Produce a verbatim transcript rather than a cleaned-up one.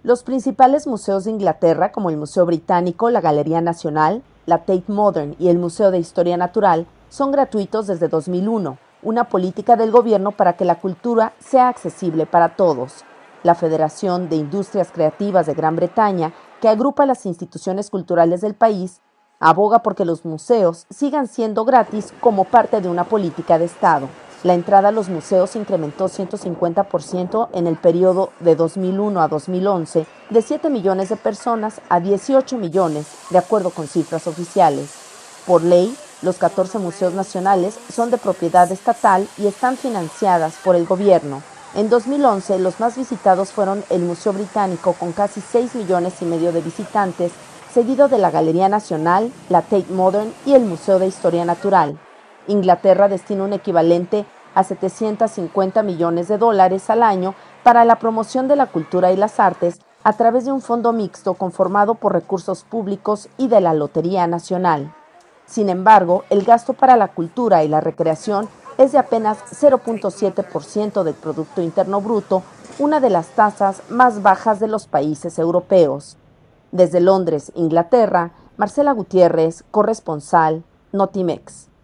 Los principales museos de Inglaterra, como el Museo Británico, la Galería Nacional, la Tate Modern y el Museo de Historia Natural, son gratuitos desde dos mil uno, una política del gobierno para que la cultura sea accesible para todos. La Federación de Industrias Creativas de Gran Bretaña, que agrupa las instituciones culturales del país, aboga porque los museos sigan siendo gratis como parte de una política de Estado. La entrada a los museos incrementó ciento cincuenta por ciento en el periodo de dos mil uno a dos mil once, de siete millones de personas a dieciocho millones, de acuerdo con cifras oficiales. Por ley, los catorce museos nacionales son de propiedad estatal y están financiadas por el gobierno. En dos mil once, los más visitados fueron el Museo Británico, con casi seis millones y medio de visitantes, seguido de la Galería Nacional, la Tate Modern y el Museo de Historia Natural. Inglaterra destina un equivalente a setecientos cincuenta millones de dólares al año para la promoción de la cultura y las artes a través de un fondo mixto conformado por recursos públicos y de la Lotería Nacional. Sin embargo, el gasto para la cultura y la recreación es de apenas cero punto siete por ciento del Producto Interno Bruto, una de las tasas más bajas de los países europeos. Desde Londres, Inglaterra, Marcela Gutiérrez, corresponsal, Notimex.